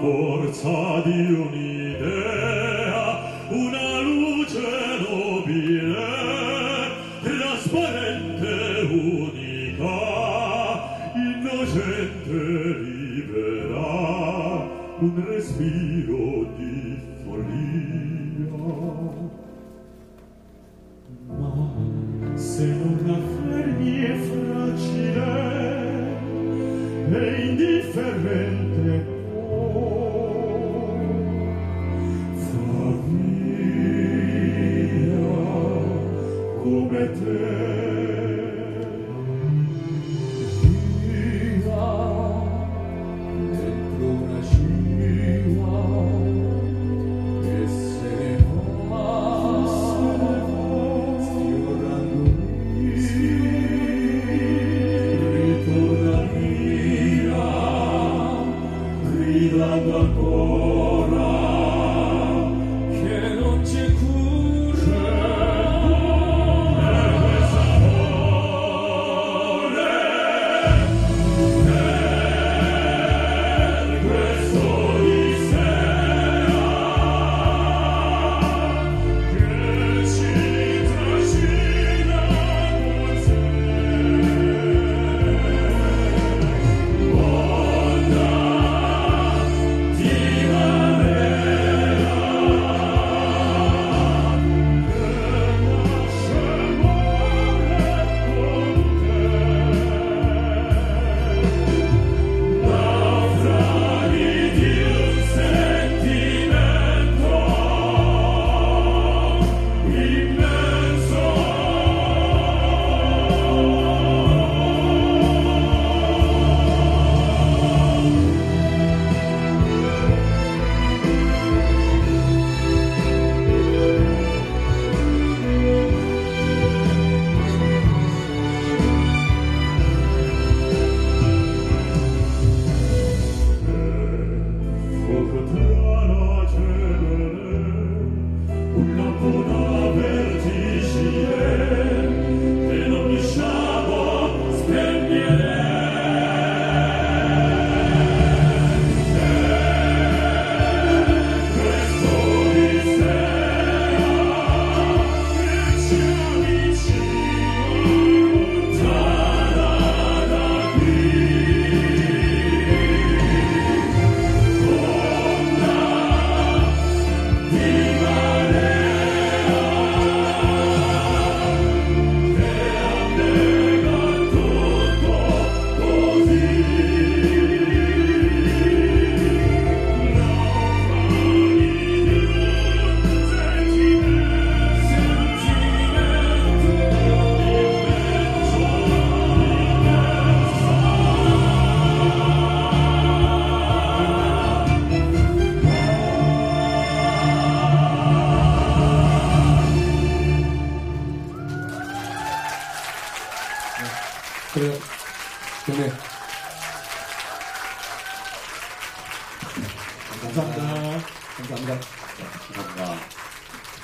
forza di un'idea, una luce nobile, trasparente, unica, innocente, libera, un respiro di follia. Ma se non affermi è fragile e indifferente, fa via come te. Via dentro una scia che se ne va, sfiorando ritorna via, gridando ancora che non c'è cura per quest'amore, per questo Odissea che ci trascina con sé. Onda di marea che nasce e muore con te. Naufraghi di un sentimento immenso. Fuoco tra la cenere, un lampo vertigine che in ogni sciabo spegnere. Questo Odissea che ci avvicina lontana da qui. Onda di marea che annega tutto così. Naufraghi di un sentimento 그래요. 네. 감사합니다. 감사합니다. 감사합니다.